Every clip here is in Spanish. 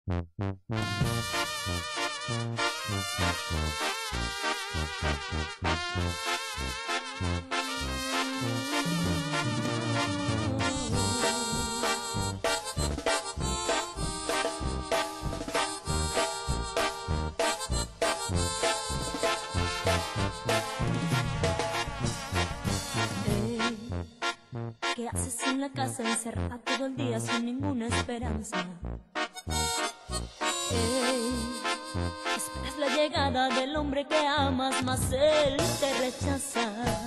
¿Qué haces en la casa encerrada todo el día sin ninguna esperanza? Esperas la llegada del hombre que amas, mas él te rechaza.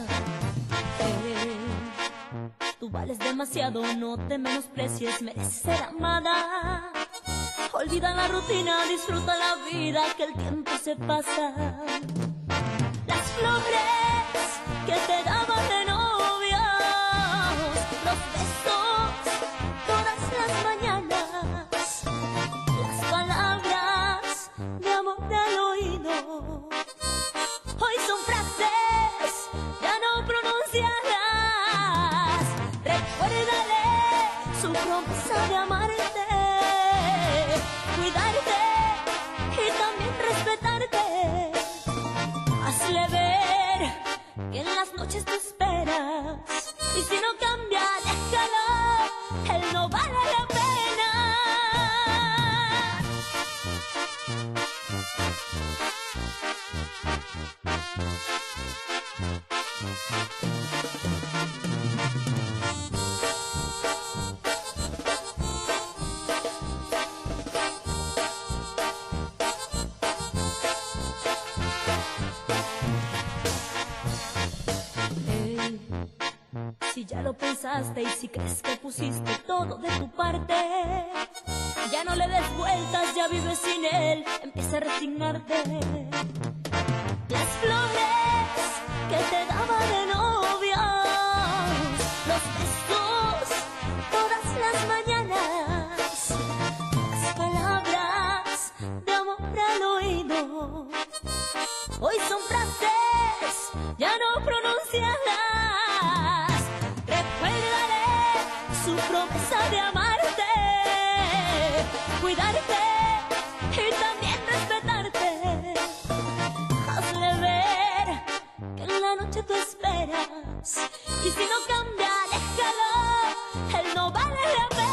Tú vales demasiado, no te menosprecies, mereces ser amada. Olvida la rutina, disfruta la vida, que el tiempo se pasa. Las flores que te daban de novia, los besos todas las mañanas, las palabras de amor al oído, hoy son frases ya no pronunciadas. Recuérdale su promesa de amarte, cuidarte y también respetarte. Hazle ver que en las noches te esperas, y si no cambia, déjalo, él no vale la pena. Si ya lo pensaste y si crees que pusiste todo de tu parte, ya no le des vueltas, ya vives sin él, empieza a resignarte. Las flores que te daba de novia, los besos todas las mañanas, las palabras de amor al oído, hoy son frases ya no pronunciadas. Su promesa de amarte, cuidarte y también respetarte. Hazle ver que en la noche tú esperas, y si no cambia, déjalo, él no vale la pena.